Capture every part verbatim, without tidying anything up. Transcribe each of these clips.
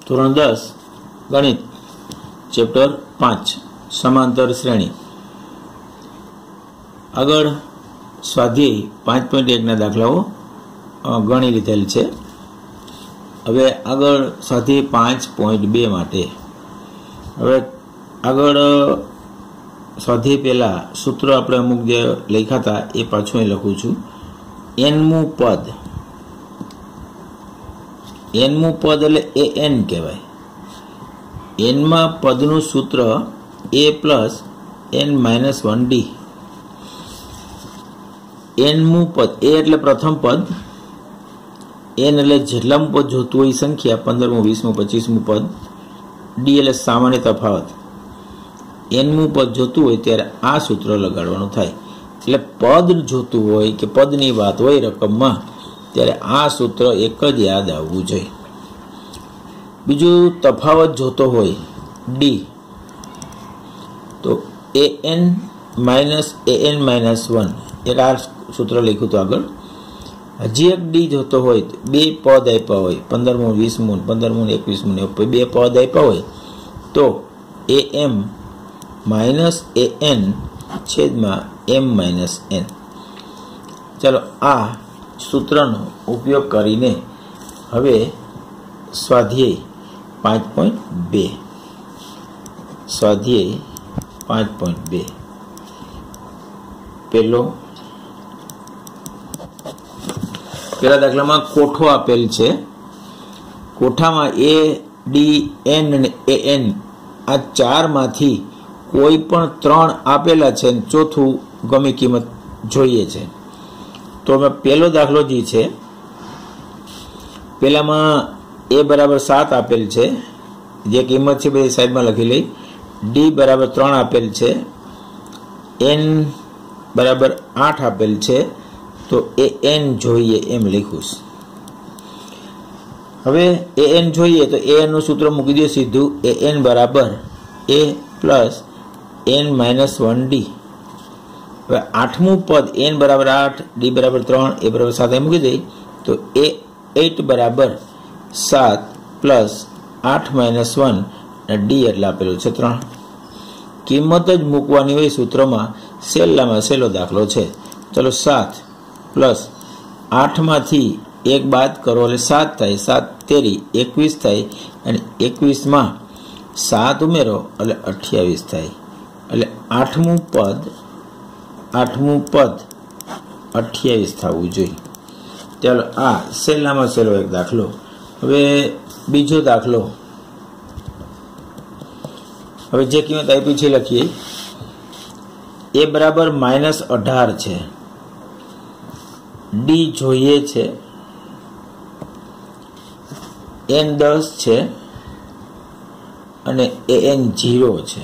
ધોરણ દસ ગણિત ચેપ્ટર પાંચ સમાંતર શ્રેણી આગળ સ્વાધ્યાય પાંચ પોઈન્ટ એક ના દાખલાઓ ગણી લીધેલ છે। હવે આગળ સ્વાધ્યાય પાંચ પોઈન્ટ બે માટે હવે આગળ સ્વાધ્યાય પહેલા સૂત્ર આપણે અમુક જે લખ્યા હતા એ પાછું અહીં લખું છું। એનમું પદ એનમું પદ એટલે એ એન કહેવાય। એનમાં પદનું સૂત્ર a plus n minus one d. એનમું પદ એ એટલે પ્રથમ પદ, એન એટલે જેટલામું પદ જોતું હોય સંખ્યા, પંદરમું, વીસમું, પચીસમું પદ, ડી એટલે સામાન્ય તફાવત। એનમું પદ જોતું હોય ત્યારે આ સૂત્ર લગાડવાનું થાય। એટલે પદ જોતું હોય કે પદની વાત હોય રકમમાં ત્યારે આ સૂત્ર એક જ યાદ આવવું જોઈએ। બીજું તફાવત જોતો હોય ડી તો a n minus a n minus one એક આ સૂત્ર લખ્યું હતું આગળ। હજી એક ડી જોતો હોય બે પદ આપ્યા હોય પંદરમું, વીસમું, પંદરમું, એકવીસમું બે પદ આપ્યા હોય તો એ એમ માઇનસ એ એન છેદમાં એમ માઇનસ એન। ચાલો આ સૂત્રનો ઉપયોગ કરીને હવે સ્વાધ્યાય પાંચ પોઈન્ટ બે સ્વાધ્યાય પાંચ પોઈન્ટ બે પેલો પેલા દાખલામાં કોઠો આપેલ છે। કોઠામાં એ ડી એન અને એ એન આ ચાર માંથી કોઈ પણ ત્રણ આપેલા છે, ચોથું ગમે કિંમત જોઈએ છે। તો અમે પહેલો દાખલો જે છે પેલામાં એ બરાબર સાત આપેલ છે, જે કિંમત છે બધી સાઈડમાં લખી લઈ। ડી બરાબર ત્રણ આપેલ છે, એન બરાબર આઠ આપેલ છે, તો એ એન જોઈએ એમ લખ્યું છે। હવે એ એન જોઈએ તો એ એન નું સૂત્ર મૂકી દો સીધું, એ એન બરાબર a plus n minus one d. હવે આઠમું પદ એન બરાબર આઠ, ડી બરાબર ત્રણ, એ બરાબર સાત એ મૂકી દઈ તો એ એટ બરાબર સાત પ્લસ આઠ માઇનસ વન અને ડી એટલે આપેલું છે ત્રણ। કિંમત જ મૂકવાની હોય સૂત્રમાં, સહેલામાં સહેલો દાખલો છે। ચલો સાત પ્લસ આઠમાંથી એક બાદ કરો એટલે સાત થાય, સાત તેરી એકવીસ થાય અને એકવીસમાં સાત ઉમેરો એટલે અઠ્યાવીસ થાય। એટલે આઠમું પદ આઠમું પદ અઠ્યાવીસ થવું જોઈએ। ચાલો આ સહેલામાં સહેલો એક દાખલો। હવે બીજો દાખલો, હવે જે કિંમત આપી છે લખીએ। એ બરાબર માઇનસ અઢાર છે, ડી જોઈએ છે, એન દસ છે અને એ એન જીરો છે।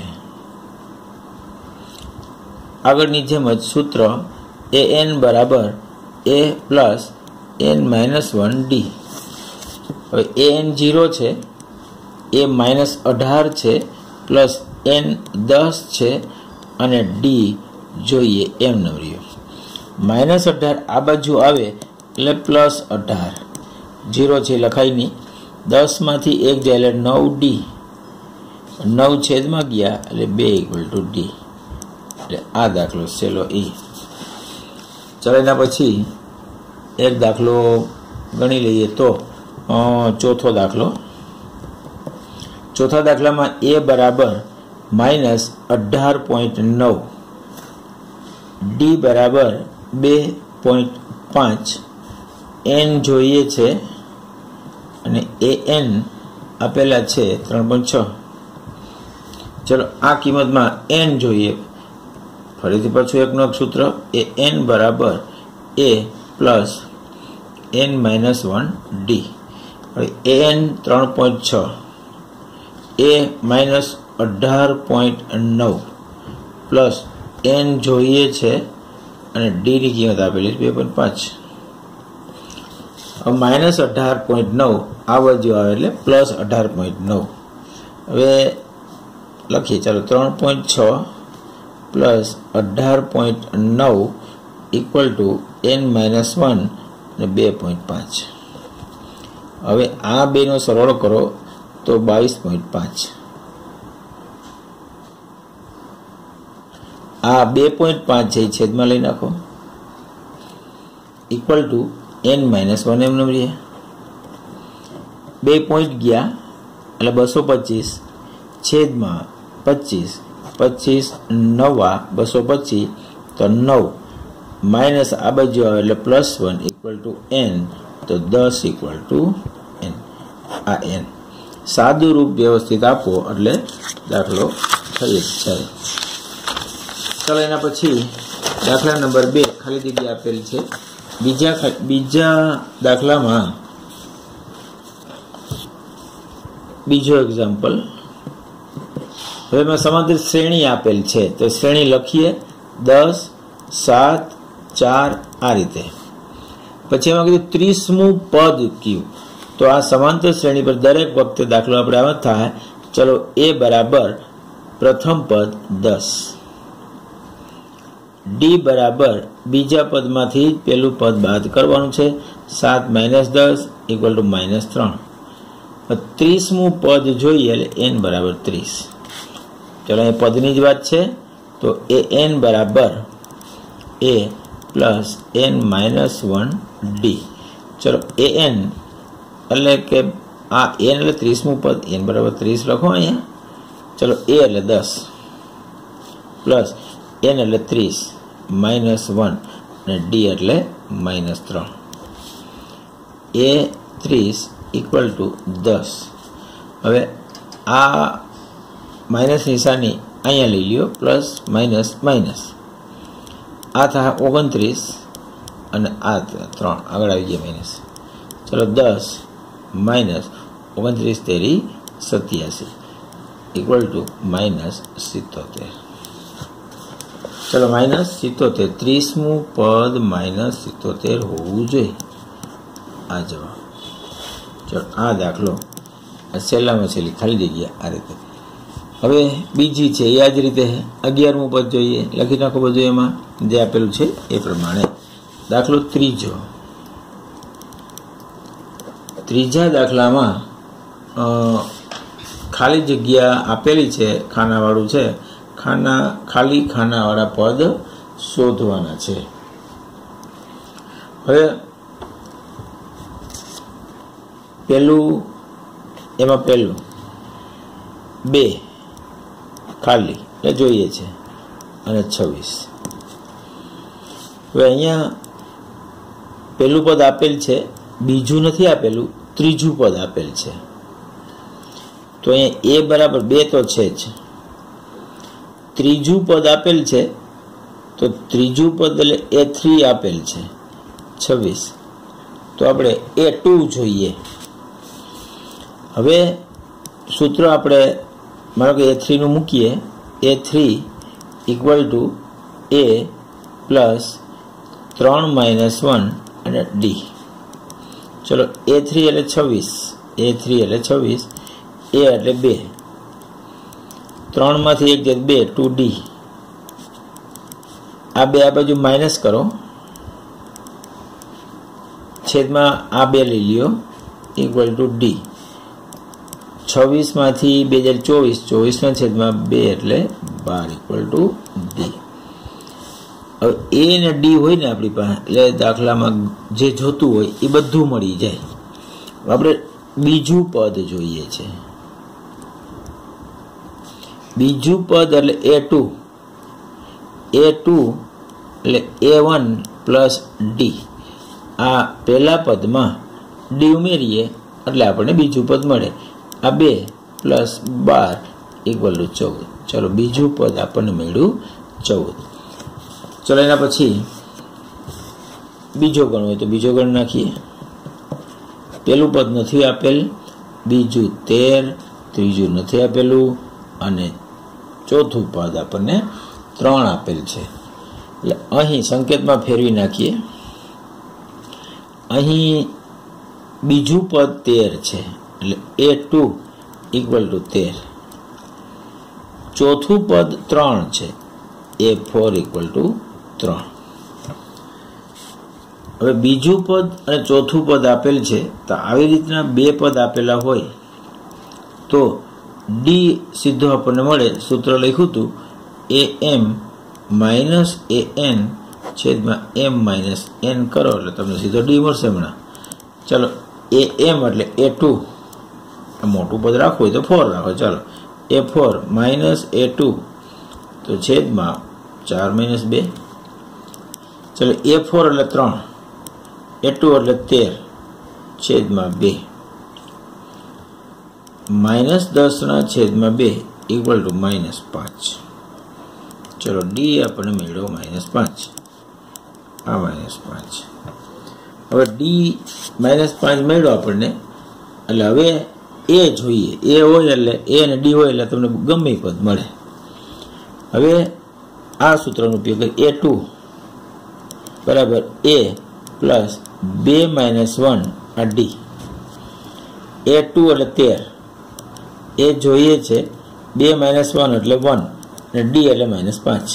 આગળની જેમ જ સૂત્ર એ એન બરાબર a plus n minus one d. હવે એ એન જીરો છે, એ માઇનસ અઢાર છે, પ્લસ એન દસ છે અને ડી જોઈએ એમ ન રહ્યો। માઇનસ અઢાર આ બાજુ આવે એટલે પ્લસ અઢાર, જીરો છે લખાય નહીં, દસ માંથી એક જાય એટલે નવ ડી, નવ છેદમાં ગયા એટલે બે ઇક્વલ ટુ ડી। એટલે આ દાખલો છેલ્લો ઈ। ચાલો એના પછી એક દાખલો ગણી લઈએ તો ચોથો દાખલો। ચોથા દાખલામાં એ બરાબર માઇનસ અઢાર પોઈન્ટ નવ, ડી બરાબર બે પોઈન્ટ પાંચ, એન જોઈએ છે અને એ એન આપેલા છે ત્રણ પોઈન્ટ છ। ચલો આ કિંમતમાં એન જોઈએ, ફરીથી પાછું એકનું એક સૂત્ર એ એન બરાબર a plus n minus one d. હવે એ એન ત્રણ પોઈન્ટ છ, એ માઇનસ અઢાર પોઈન્ટ નવ પ્લસ એન જોઈએ છે અને ડીની કિંમત આપેલી બે પોઈન્ટ પાંચ। હવે માઇનસ અઢાર પોઈન્ટ નવ આ બાજુ આવે એટલે પ્લસ અઢાર પોઈન્ટ નવ। હવે લખીએ ચાલો ત્રણ પોઈન્ટ છ પ્લસ અઢાર પોઈન્ટ નવ equal to n minus one અને બે પોઈન્ટ પાંચ। હવે આ બેનો સરવાળો કરો તો બાવીસ પોઈન્ટ પાંચ. આ બે પોઈન્ટ પાંચ છે છેદમાં લઈ નાખો equal to n minus one એમ નંબરીએ બે પોઈન્ટ ગયા એટલે બસો પચીસ છેદમાં પચીસ પચીસ નવા બસો પચીસ તો નવ માઇનસ આ બાજુ આવે એટલે plus one equal to n તો દસ ઇક્વલ ટુ એન. આ એન સાદું રૂપ વ્યવસ્થિત આપો એટલે દાખલો થઈ જ જાય. ચાલો એના પછી દાખલા નંબર બે ખાલી જગ્યા આપેલ છે. બીજા બીજા દાખલામાં બીજો એક્ઝામ્પલ. હવે એમાં સમાંતર શ્રેણી આપેલ છે તો શ્રેણી લખીએ દસ સાત ચાર આ રીતે. પછી એમાં કીધું ત્રીસમું પદ કયું, તો આ સમાંતર શ્રેણી પર દરેક વખતે દાખલો આપણે આવા થાય. ચલો એ બરાબર પ્રથમ પદ દસ, ડી બરાબર બીજા પદમાંથી જ પેલું પદ બાદ કરવાનું છે સાત માઇનસ દસ ઇક્વલ ટુ માઇનસ ત્રણ. ત્રીસમું પદ જોઈએ એટલે એન બરાબર ત્રીસ. ચલો એ પદની જ વાત છે તો એ એન બરાબર a plus n minus one d. ચલો એ એન એટલે કે આ એન એટલે ત્રીસમું પદ એન બરાબર ત્રીસ લખો અહીંયા. ચલો એ એટલે દસ પ્લસ એન એટલે ત્રીસ માઇનસ વન અને ડી એટલે માઇનસ ત્રણ. એ ત્રીસ ઇક્વલ ટુ દસ. હવે આ માઇનસ નિશાની અહીંયા લઈ લ્યો પ્લસ માઇનસ માઇનસ આ થાય ઓગણત્રીસ અને આ ત્રણ આગળ આવી ગયા માઇનસ. ચલો દસ માઇનસ ઓગણત્રીસ તેરી સત્યાસી ઇક્વલ ટુ માઇનસ સિત્તોતેર. ચલો માઇનસ સિત્તોતેર ત્રીસમું પદ માઇનસ સિત્તોતેર હોવું જોઈએ આ જવાબ. ચલો આ દાખલો છેલ્લામાં છેલ્લી ખાલી જગ્યા આ રીતે. હવે બીજી છે એ જ રીતે અગિયારમું પદ જોઈએ લખી નાખો બધું એમાં જે આપેલું છે એ પ્રમાણે. દાખલો ત્રીજો. ત્રીજા દાખલામાં ખાલી જગ્યા આપેલી છે ખાનાવાળું છે. ખાના ખાલી ખાનાવાળા પદ શોધવાના છે. હવે પેલું એમાં પેલું બે ખાલી એટલે જોઈએ છે અને છવ્વીસ. હવે અહીંયા પેલું પદ આપેલ છે બીજું નથી આપેલું ત્રીજું પદ આપેલ છે તો અહીંયા એ બરાબર બે તો છે જ. ત્રીજું પદ આપેલ છે તો ત્રીજું પદ એટલે એ થ્રી આપેલ છે છવ્વીસ તો આપણે એ ટુ જોઈએ. હવે સૂત્ર આપણે માનો કે એ થ્રીનું મૂકીએ a three equal to a plus ત્રણ માઇનસ વન અને ડી. ચલો એ થ્રી એટલે છવ્વીસ એ થ્રી એટલે છવ્વીસ એ એટલે બે ત્રણમાંથી એક જગ્યા બે ટુ ડી. આ બે આ બાજુ માઇનસ કરો છેદમાં આ બે લઈ લ્યો ઇક્વલ ટુ ડી. છવ્વીસમાંથી બે હજાર ચોવીસ ચોવીસના છેદમાં બે એટલે બાર ઇક્વલ ટુ ડી. હવે એ ને ડી હોય ને આપણી પાસે એટલે દાખલામાં જે જોતું હોય એ બધું મળી જાય. આપણે બીજું પદ જોઈએ છે. બીજું પદ એટલે એ ટુ એ ટુ એટલે એ વન પ્લસ ડી. આ પહેલા પદમાં ડી ઉમેરીએ એટલે આપણને બીજું પદ મળે. આ બે પ્લસ બાર ઇક્વલ ટુ ચૌદ. ચલો બીજું પદ આપણને મળ્યું ચૌદ. ચલો એના પછી બીજો ગણ હોય તો બીજો ગણ નાખીએ. પેલું પદ નથી આપેલ બીજું તેર ત્રીજું નથી આપેલું અને ચોથું પદ આપણને ત્રણ આપેલ છે. એટલે અહીં સંકેતમાં ફેરવી નાખીએ. અહીં બીજું પદ તેર છે એટલે એ ટુ ઇક્વલ ટુ તેર. ચોથું પદ ત્રણ છે એ ફોર ઇક્વલ ટુ ત્રણ. હવે બીજું પદ અને ચોથું પદ આપેલ છે તો આવી રીતના બે પદ આપેલા હોય तो डी सीधो आपने मळे सूत्र लख्યું હતું a m minus a n छेद में एम माइनस एन करो એટલે તમને સીધો ડી મળશે હમણાં। चलो ए एम એટલે ए टू मोटू पद राखो तो फोर राखो। चलो a four minus a two तो छेद में चार माइनस बे। चलो ए फोर એટલે त्रण ए टू એટલે तेर छेद में बे माइनस दस ना छेद में बे इक्वल टू माइनस पांच। चलो डी अपने मेळो माइनस पांच आ माइनस पांच। हवे डी माइनस पांच मेळो अपने એટલે હવે ए જોઈએ ए હોય એટલે ए અને डी હોય એટલે તમને ગમે પદ મળે। હવે આ સૂત્રનો ઉપયોગ કરી ए टू बराबर ए प्लस बे माइनस वन आ डी। ए टू એટલે तेर ए જોઈએ છે बे माइनस वन એટલે वन અને डी એટલે माइनस पांच।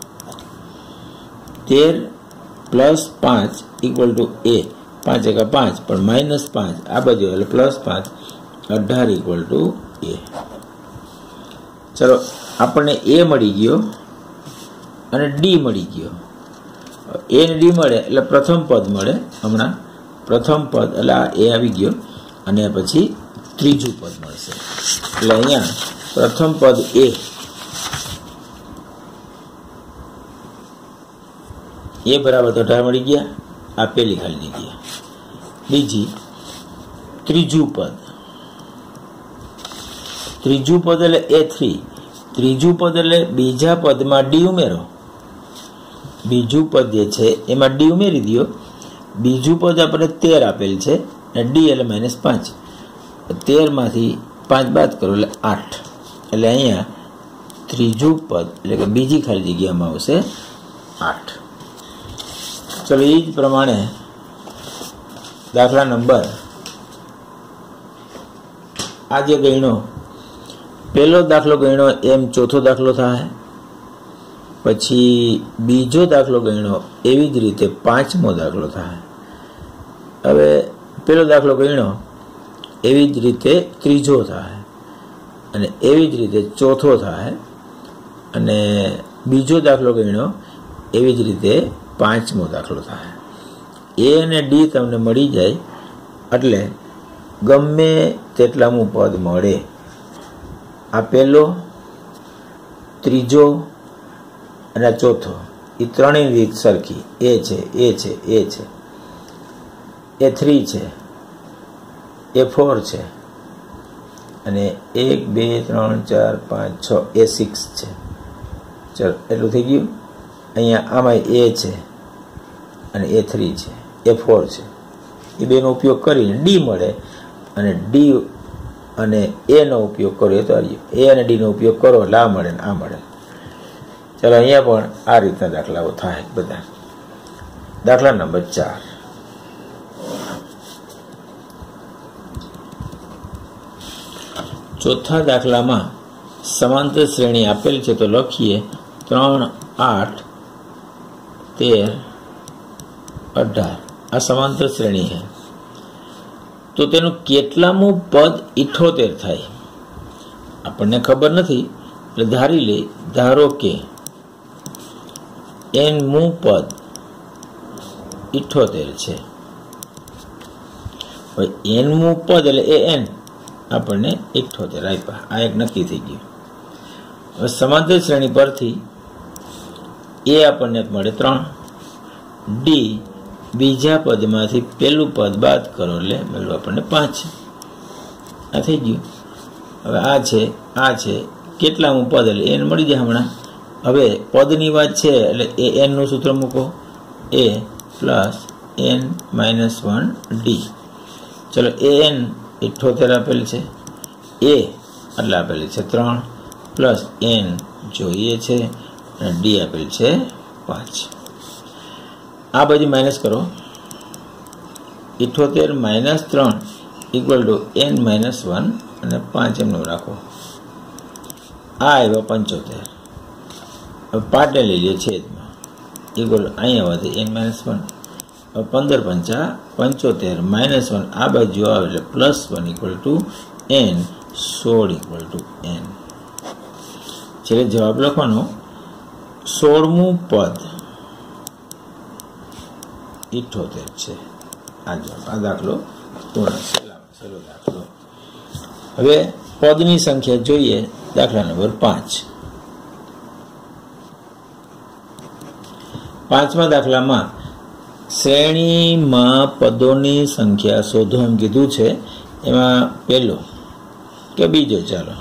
तेर प्लस पांच इक्वल टू ए पांच एका पांच पर माइनस पांच आ बाजू એટલે प्लस पांच अठार इक्वल टू ए। चलो आपने ए मળી ગયો અને डी મળી ગયો। ए ने डी મળે એટલે પ્રથમ પદ મળે હમણાં પ્રથમ પદ એટલે આ એ આવી ગયો અને પછી ત્રીજું પદ મળશે એટલે અહીંયા પ્રથમ પદ એ ए बराबर तो अठार मળી ગયા આ પેલી ખાલી જગ્યા। બીજી ત્રીજું પદ ત્રીજું પદ એટલે ए थ्री ત્રીજું પદ એટલે બીજા પદમાં ડી ઉમેરો। બીજું પદ જે છે એમાં ડી ઉમેરી દો। બીજું પદ આપણે તેર આપેલ છે અને ડી એટલે માઇનસ પાંચ તેર માંથી પાંચ બાદ કરો એટલે આઠ એટલે અહીંયા ત્રીજું પદ એટલે કે બીજી ખાલી જગ્યામાં આવશે આઠ। चलो ये प्रमाणे दाखला नंबर आज गणो पहलो दाखलो गणो एम चौथो दाखलो थाय पछी बीजो दाखलो गणो एवी ज रीते पांचमो दाखलो थाय। हवे पहलो दाखलो गणो एवी ज रीते त्रीजो थाय अने एवी ज रीते चौथो थाय अने बीजो दाखलो गणो एवी ज रीते पांचमो दाखलो थाय। ए अने डी तमने मळी जाय એટલે ગમે તેટલામું પદ મળે આ પહેલો ત્રીજો અને ચોથો એ ત્રણેય રીત સરખી એ છે એ છે એ છે ए थ्री છે ए फोर છે અને એક બે ત્રણ ચાર પાંચ છ ए सिक्स છે। ચલો એટલું થઈ ગયું। અહીંયા આમાં એ છે અને ए थ्री છે ए फोर છે એ બેનો ઉપયોગ કરીને ડી મળે અને ડી અને એ નો ઉપયોગ કરો તો એ અને ડી નો ઉપયોગ કરો એટલે આ મળે ને આ મળે। ચલો અહીંયા પણ આ રીતના દાખલાઓ થાય બધા। દાખલા નંબર ચાર ચોથા દાખલામાં સમાંતર શ્રેણી આપેલ છે તો લખીએ ત્રણ આઠ तेर अठार आ समांतर श्रेणी है तो तेनु केटलामु पद इठोतेर थाय आपने खबर नहीं એટલે ધારી લે ધારો કે एन मु पद इठोतेर છે। હવે एन मु पद એટલે ए एन આપણને इठोतेर આપ્યા આ એક નક્કી થઈ ગયું। હવે સમાંતર શ્રેણી પરથી ए આપણને મળે ત્રણ डी बीजा पद मांथी पहलू पद बाद करो એટલે મળ્યું આપણને પાંચ આ થઈ ગયું। હવે આ છે આ છે કેટલામું પદ એટલે n મળી જાય હમણાં। હવે પદની વાત છે એટલે એ n નું સૂત્ર મૂકો a plus n minus one d. ચલો a n अठोतेर આપેલ છે a એટલે આપેલ છે ત્રણ પ્લસ n જોઈએ છે અને डी આપેલ છે पांच। आ बाजू माइनस करो इठोतेर माइनस त्रण equal to n minus one અને પાંચ એમનું રાખો। આ આવ્યો પંચોતેર। હવે પાટે લઈ લે છેદમાં ઇક્વલ અહીંયા વધે એન માઇનસ વન। હવે પંદર પંચા પંચોતેર માઇનસ વન આ બાજુ આવે એટલે plus one equal to n સોળ ઇક્વલ ટુ એન. છેલ્લે જવાબ લખવાનો. સોળમું પદ ઇઠોતેર છે. આ જવાબ. આ દાખલો પૂર્ણ. સહેલો દાખલો. હવે પદની સંખ્યા જોઈએ. દાખલા નંબર પાંચ. પાંચમા દાખલામાં શ્રેણીમાં પદોની સંખ્યા શોધો એમ કીધું છે. એમાં પહેલો કે બીજો, ચાલો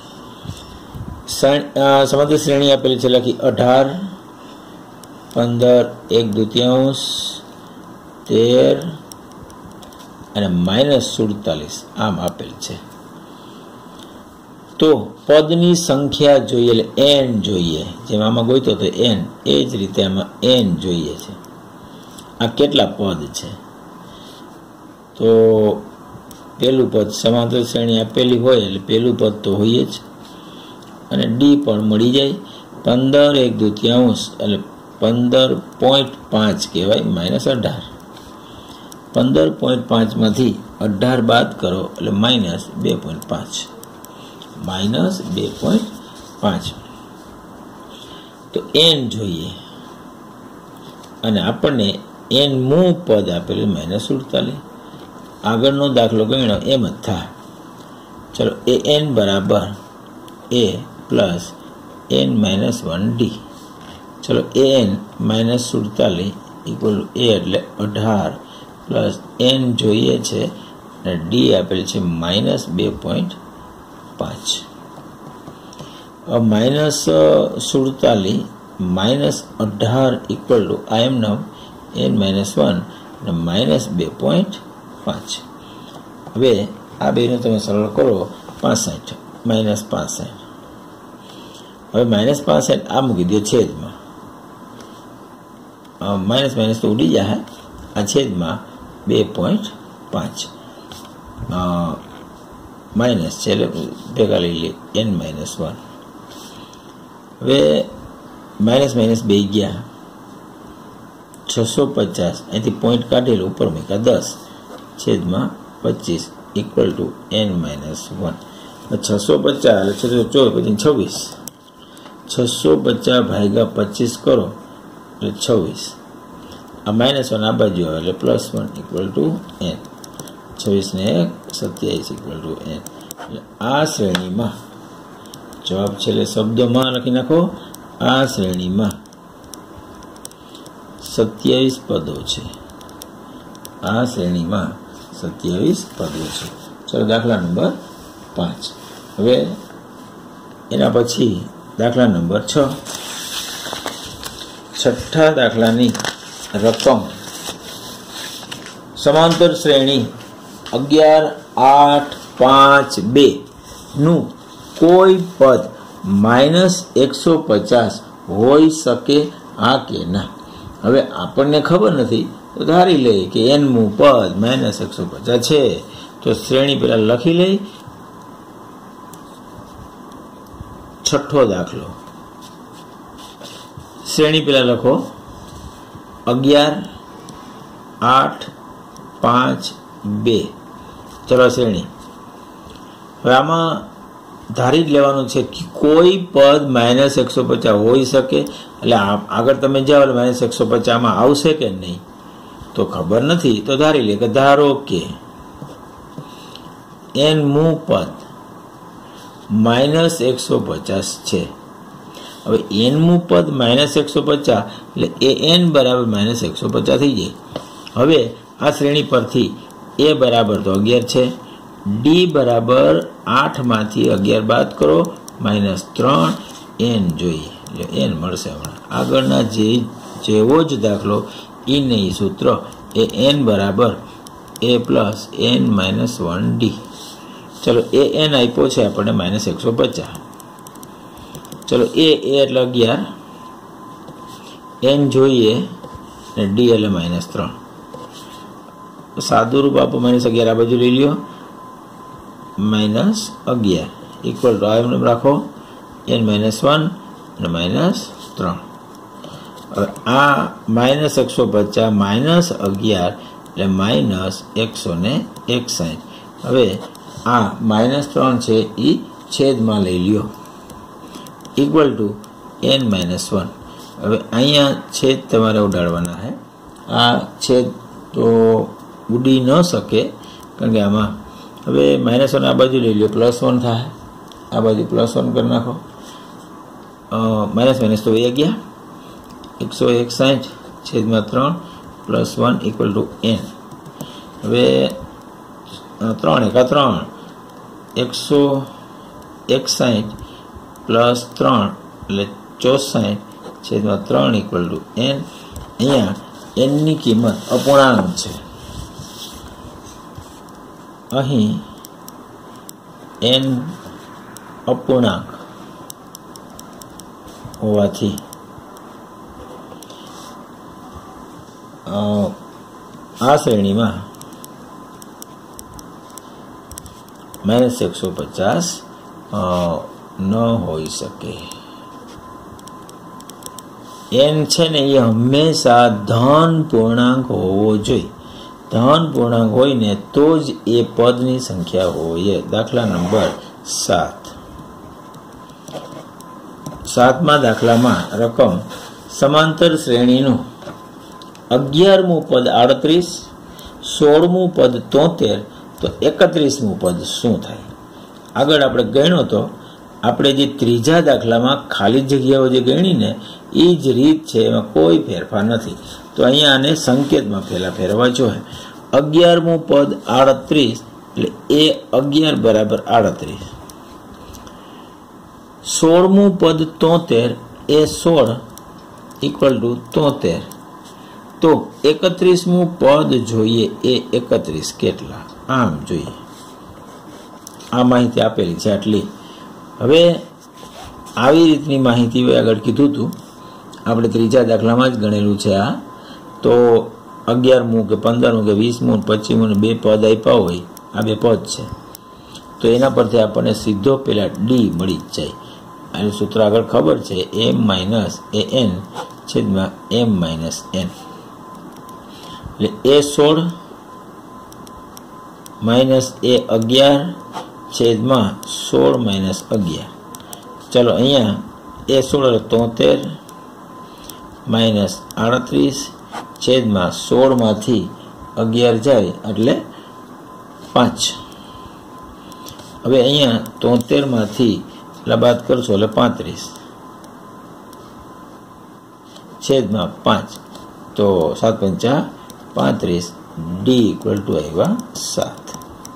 સમાંતર શ્રેણી આપેલી છે. લખી અઢાર, પંદર, એક દુત્યાંશ, તેર અને માઇનસ સુડતાલીસ આમ આપેલ છે. તો પદની સંખ્યા જોઈએ એટલે એન જોઈએ. જેમ આમાં ગોઈતો તો એન, એ જ રીતે આમાં એન જોઈએ છે. આ કેટલા પદ છે? તો પેલું પદ સમાંતર શ્રેણી આપેલી હોય એટલે પેલું પદ તો હોય જ, અને ડી પણ મળી જાય. પંદર એક દુત્યાંશ એટલે પંદર પોઈન્ટ પાંચ કહેવાય, માઇનસ અઢાર. પંદર પોઈન્ટ પાંચમાંથી અઢાર બાદ કરો એટલે માઇનસ બે પોઈન્ટ પાંચ માઇનસ બે પોઈન્ટ પાંચ. તો એન જોઈએ અને આપણને એન મું પદ આપેલું માઇનસ સુડતાલીસ. આગળનો દાખલો ગણ્યો એમ જ થાય. ચલો એ એન બરાબર a plus n minus one d. ચલો એ એન માઇનસ સુડતાલીસ ઇક્વલ એ એટલે અઢાર પ્લસ એન જોઈએ છે અને ડી આપેલ છે માઇનસ બે પોઈન્ટ પાંચ. માઇનસ સુડતાલીસ માઇનસ અઢાર ઇક્વલ ટુ આ એમ નવ એન માઇનસ વન અને માઇનસ બે પોઈન્ટ પાંચ. હવે આ બેનો તમે સરળ કરો. પાસઠ માઇનસ પાસઠ. હવે માઇનસ પાસઠ આ મૂકી દો છેદમાં. માઇનસ માઇનસ તો ઉડી જાય. આ છેદમાં બે પોઈન્ટ પાંચ માઇનસ છે એટલે ભેગા લઈ લે એન માઇનસ વન. હવે માઇનસ માઇનસ બે ગયા. છસો પચાસ અહીંથી પોઈન્ટ કાઢેલું ઉપર મૂક્યા દસ છેદમાં પચીસ equal to n minus one. છસો પચાસ એટલે છસો ચોવીસ પછી છવ્વીસ. છસો પચાસ ભાગ્યા પચીસ કરો એટલે છવ્વીસ. આ માઇનસ વન આ બાજુ આવે એટલે plus one equal to n. છવ્વીસ ને એક સત્યાવીસ ઇક્વલ ટુ એન. એટલે આ શ્રેણીમાં જવાબ છે એટલે શબ્દોમાં લખી નાખો. આ શ્રેણીમાં સત્યાવીસ પદો છે. આ શ્રેણીમાં સત્યાવીસ પદો છે. ચલો દાખલા નંબર પાંચ. હવે એના પછી દાખલા નંબર છ. છઠ્ઠા દાખલાની રકમ સમાંતર શ્રેણી અગિયાર આઠ પાંચ બે નું કોઈ પદ માઇનસ એકસો પચાસ હોઈ શકે આ કે ના. હવે આપણને ખબર નથી તો ધારી લઈએ કે એનમું પદ માઇનસ એકસો પચાસ છે. તો શ્રેણી પેલા લખી લઈ. છઠ્ઠો દાખલો. શ્રેણી પેલા લખો અગિયાર આઠ પાંચ બે. ચલો શ્રેણી. હવે આમાં ધારી જ લેવાનું છે કે કોઈ પદ માઇનસ એકસો પચાસ હોઈ શકે. એટલે આગળ તમે જાઓ એટલે માઇનસ એકસો પચાસમાં આવશે કે નહીં તો ખબર નથી. તો ધારી લે કે ધારો કે એન મું પદ માઇનસ એકસો પચાસ છે. હવે એન મું પદ માઇનસ એકસો પચાસ એટલે એ એન બરાબર માઇનસ એકસો પચાસ થઈ જાય. હવે આ શ્રેણી પરથી એ બરાબર તો અગિયાર છે. ડી બરાબર આઠ માંથી અગિયાર બાદ કરો માઇનસ ત્રણ એન જોઈએ એટલે એન મળશે. હમણાં આગળના જે જેવો જ દાખલો ઈ નહીં સૂત્ર એ એન બરાબર a plus n minus one d. ચલો એ એન આપ્યો છે આપણને માઇનસ એકસો પચાસ. ચલો એ એટલે અગિયાર એન જોઈએ ને ડી એટલે માઇનસ ત્રણ. સાદું રૂપ આપો માઇનસ અગિયાર આ બાજુ લઈ લ્યો માઇનસ અગિયાર ઇક્વલ ટુ આ એમને રાખો એન માઇનસ વન અને માઇનસ ત્રણ. હવે આ માઇનસ એકસો પચાસ માઇનસ અગિયાર એટલે માઇનસ એકસો ને એકસાઠ. હવે आ माइनस त्रण छे ई छेद में लई लियो equal to n minus one. हवे अहींया छेद तमारे उडाड़वाना है। आ छेद तो उड़ी न सके कारण के आमां हवे माइनस वन आ बाजू लई लो प्लस वन थाय आ बाजू प्लस वन कर नाखो माइनस माइनस तो वही गया एक सौ एकसठ छेद में त्रण plus one equal to n. हवे त्रण एका त्रण एक सौ एकसठ प्लस त्रण एटले चौसठ छेद में त्रण इक्वल टू एन। अहींया एन नी किंमत अपूर्णांक छे। अहीं एन अपूर्णांक होवाथी आ श्रेणी में माइनस एक सौ पचास न हो सके। एन छे ने ये हमेशा धन पूर्णांक होवो जोईए। धन पूर्णांक होय ने तो ज ए पदनी संख्या होय। दाखला नंबर सात। सातमा दाखला में रकम समांतर श्रेणी नु अगियारमु पद आड़तरीस सोलमु पद तोतेर तो एकत्रीसमु पद शू थाय। आगळ आपणे गण्यो तो आपणे जे त्रीजा दाखला में खाली जग्याओ जे गणी ने ई ज रीत छे, एमां कोई फेरफार नथी। तो अहींया आने संकेत में पहेला फेरवा जोईए। अगियारमु पद आड़तरीस एटले ए अगियार बराबर आड़तरीस। सोलमु पद तोतेर ए सोल इक्वल टू तोतेर। तो एकत्रीसमु पद जोईए ए एकत्रीस केटला आम जोईए। आ माहिती आपेली छे आटली। हवे आवी रीतनी माहिती आगळ कीधुं हतुं आपणे त्रीजा दाखलामां ज गणेલું છે। आ तो अगियारमु के पंदरमु के वीसमु पच्चीसमु बे पद आप्या होय आ बे पद छे तो एना परथी आपणे सीधो पेला डी मळी ज जाय। आनुं सूत्र आगळ खबर छे एम माइनस ए एन छेद में एम माइनस एन ए सोल माइनस ए अगियार छेद में सोल माइनस अगियार। चलो अहींया ए सोल तोतेर माइनस आड़तरीस छेद में सोल मांथी अगियार जाए एटले पांच। हवे अहींया तोतेर मांथी बात करशो एटले पैंतीस छेद में पांच तो सात पंचा पैंतीस डी इक्वल टू आया सात।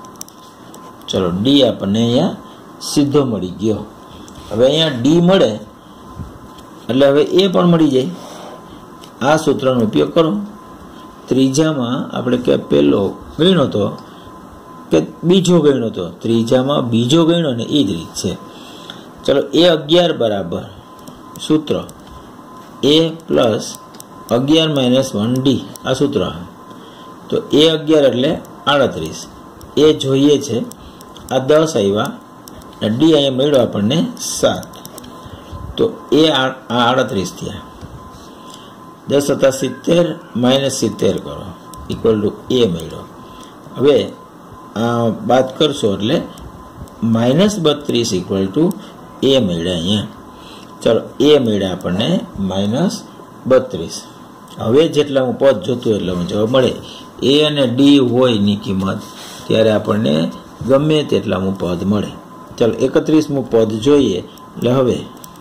चलो डी आपने अहींया सीधो मळी गयो। हवे अहींया डी मळे एटले हवे ए पण मळी जाय। आ सूत्रनो उपयोग करो। त्रीजामां आपणे के पेलो गण्यो तो के बीजो गण्यो तो त्रीजामां बीजो गण्यो ने ए ज रीत छे। चलो ए अगियार बराबर सूत्र ए प्लस अगियार माइनस वन डी आ सूत्र। तो ए अगियार एटले आड़तरीस ए जोईए छे आ दस आव्या डी अहींया मळ्यो आपणने सात। तो ए आड़तरीस थया दस सत्ता सित्तेर माइनस सित्तेर करो इक्वल टू ए मळ्यो। हवे बात करशो एटले माइनस बत्रीस इक्वल टू ए मळ्या अहींया। चलो ए मळ्या आपणने माइनस बत्रीस। हवे जेटला हूँ पद जोतुं एटला हूँ जवाब मळे। ए अने डी होय नी किंमत त्यारे आपणने गमे तेटला हूँ पद मळे। चलो एकत्रीसमु पद जोईए एटले हवे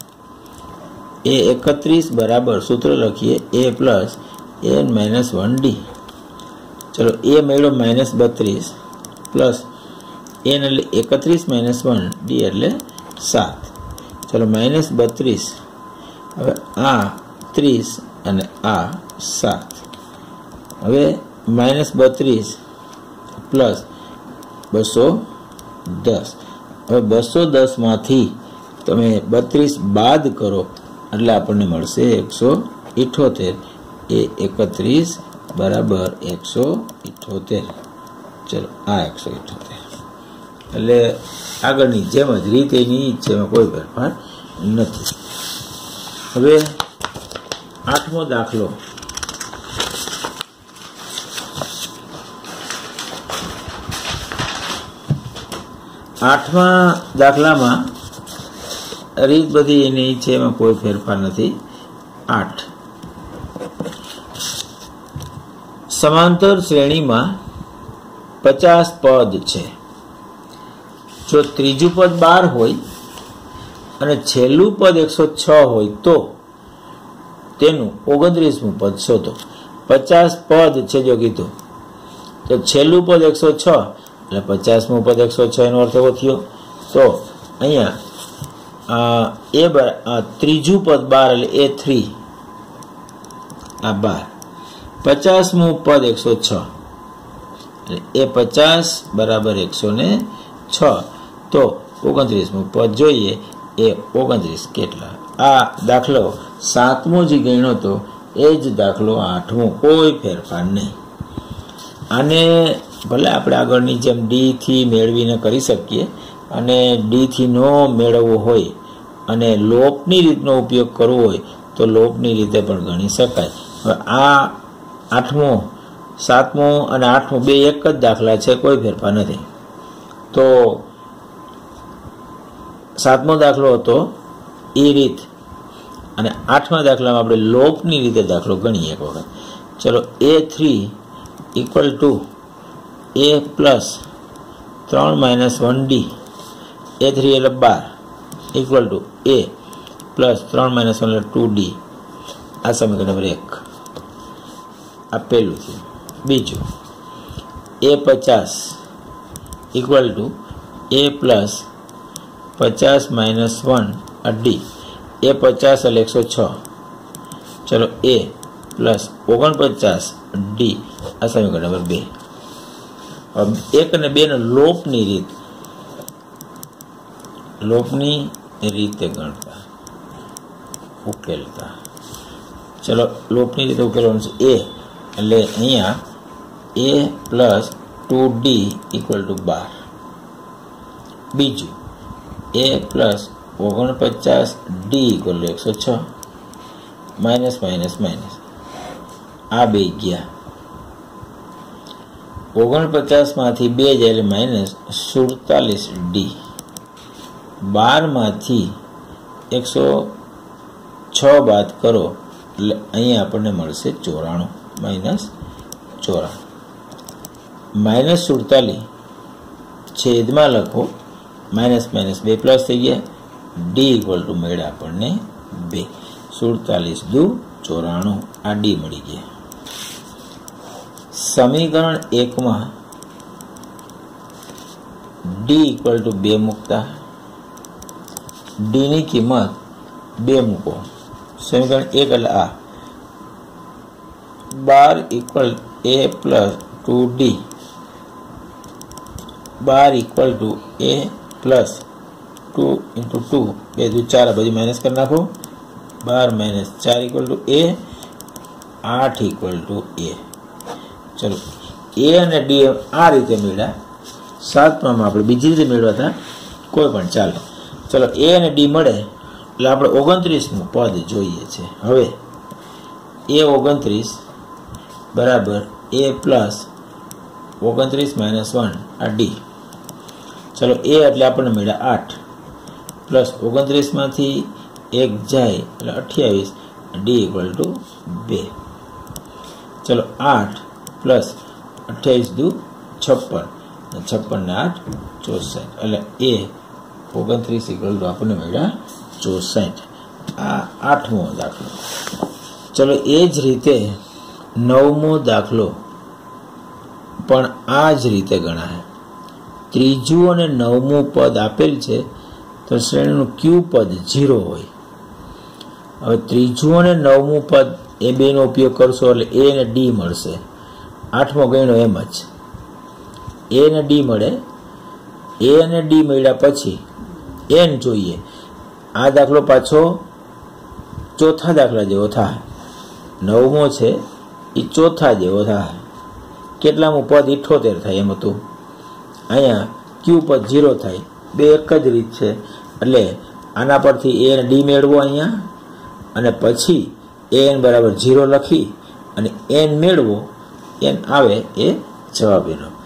ए एकत्रीस बराबर सूत्र लखीए a plus n minus one d. चलो ए मळ्यो माइनस बत्रीस प्लस एन एटले एकत्रीस माइनस वन डी एटले सात। चलो माइनस बत्रीस हवे आ त्रीस अने आ सात। हवे माइनस बत्रीस प्लस बसो दस। हवे बसो दस मांथी तमे बत्रीस बाद करो એટલે આપણને મળશે एक सौ अठ्ठोतेर ए एकत्रीस बराबर एक सौ अठ्ठोतेर। चलो आ एक सौ अठ्ठोतेर એટલે આગળની જેમ જ રીત એની છે એમાં કોઈ ફેરફાર નથી। હવે આઠમો દાખલો આઠમા દાખલામાં રીત બધી એની છે, એમાં કોઈ ફેરફાર નથી. આઠ, સમાંતર શ્રેણીમાં પચાસ પદ છે. જો ત્રીજું પદ બાર હોય અને છેલ્લું પદ એકસો છ હોય તો તેનું ઓગણત્રીસમું પદ શોધો. પચાસ પદ છે જો કીધું, તો છેલ્લું પદ એકસો છ એટલે પચાસમું પદ એકસો છ એનો અર્થ એવો થયો. તો અહીંયા એ ત્રીજું પદ બાર એટલે એ થ્રી, આ બાર. પચાસમું પદ એકસો છ એટલે એ પચાસ બરાબર એકસો ને છ. તો ઓગણત્રીસમું પદ જોઈએ, એ ઓગણત્રીસ કેટલા? આ દાખલો સાતમો જે ગણ્યો હતો એ જ દાખલો આઠમો, કોઈ ફેરફાર નહીં. આને ભલે આપણે આગળની જેમ ડી થી મેળવીને કરી શકીએ, અને ડી થી નો મેળવવો હોય અને લોપની રીતનો ઉપયોગ કરવો હોય તો લોપની રીતે પણ ગણી શકાય. હવે આ આઠમો, સાતમો અને આઠમો બે એક જ દાખલા છે, કોઈ ફેરફાર નથી. તો સાતમો દાખલો હતો એ રીત, અને આઠમા દાખલામાં આપણે લોપની રીતે દાખલો ગણીએ એક વખત. ચલો, a three equal to a plus ત્રણ minus one d, a three એટલે બાર, ઇક્વલ ટુ એ પ્લસ ત્રણ માઇનસ વન એટલે ટુ ડી. આ સમીકરણ નંબર એક. આ પહેલું થયું. બીજું, એ પચાસ ઇક્વલ ટુ એ પ્લસ પચાસ માઇનસ વન ડી, એ પચાસ એટલે એકસો છ. ચલો, એ પ્લસ ઓગણપચાસ ડી. આ સમીકરણ નંબર બે. એક અને બે નો લોપની રીત, લોપની રીતે ગણતા ઉકેલતા. ચલો, લોપની રીતે ઉકેલવાનું છે. એ એટલે અહીંયા a plus two d equal to બાર. બીજું, એ પ્લસ ઓગણપચાસ ડી ઇક્વલ ટુ એકસો છ. માઇનસ માઇનસ માઇનસ, આ બે ગયા. ઓગણપચાસ માંથી બે જાય એટલે માઇનસ સુડતાલીસ ડી. બાર માંથી એકસો છ બાદ કરો એટલે અહીંયા આપણને મળશે ચોરાણું. માઇનસ ચોરાણું માઇનસ સુડતાલીસ છેદમાં લખો, માઇનસ માઇનસ બે પ્લસ થઈ ગયા. ડી ઇક્વલ ટુ મળ્યા આપણને બે. સુડતાલીસ દુ ચોરાણું, આ ડી મળી ગયા. સમીકરણ એકમાં ડી ઇક્વલ ટુ બે મૂકતા, ડી ની કિંમત બે મૂકો. સમીકરણ એક એટલે આ બાર equal a plus two d, બાર equal to a plus two into two, બે દુ ચાર, બધી માઇનસ કરી નાખો. બાર માઇનસ ચાર ઇક્વલ ટુ એ, આઠ ઇક્વલ ટુ એ. ચલો, એ અને ડી આ રીતે મેળવ્યા. સાતમામાં આપણે બીજી રીતે મેળવ્યા હતા, કોઈ પણ ચાલે. ચલો, એ અને ડી મળે એટલે આપણે ઓગણત્રીસનું પદ જોઈએ છે. હવે એ ઓગણત્રીસ બરાબર એ પ્લસ ઓગણત્રીસ માઇનસ વન આ ડી. ચલો, એ એટલે આપણને મળ્યા આઠ, પ્લસ ઓગણત્રીસમાંથી એક જાય એટલે અઠ્યાવીસ, ડી ઇક્વલ ટુ બે. ચલો, આઠ પ્લસ અઠ્યાવીસ દુ છપ્પન, છપ્પન ને આઠ ચોસઠ, એટલે એ ઓગણત્રીસ ઇક્વલ ટુ આપણને મળ્યા ચોસઠ. આ આઠમો દાખલો. ચલો, એ જ રીતે નવમો દાખલો પણ આ જ રીતે ગણાય. ત્રીજું અને નવમું પદ આપેલ છે, તો શ્રેણીનું ક્યુ પદ ઝીરો હોય. હવે ત્રીજું અને નવમું પદ એ બે નો ઉપયોગ કરશો એટલે એ અને ડી મળશે. આઠમો ગણ્યો એમ જ એ અને ડી મળે. એ અને ડી મળ્યા પછી એન જોઈએ. આ દાખલો પાછો ચોથા દાખલા જેવો થાય. નવમો છે એ ચોથા જેવો થાય. કેટલામું પદ ઇઠ્ઠોતેર થાય એમ હતું. અહીંયા ક્યુ પદ ઝીરો થાય. બે એક જ રીત છે. એટલે આના પરથી એ અને ડી મેળવો અહીંયા, અને પછી એ એન બરાબર ઝીરો લખી અને એન મેળવો. એન આવે એ જવાબ એનો.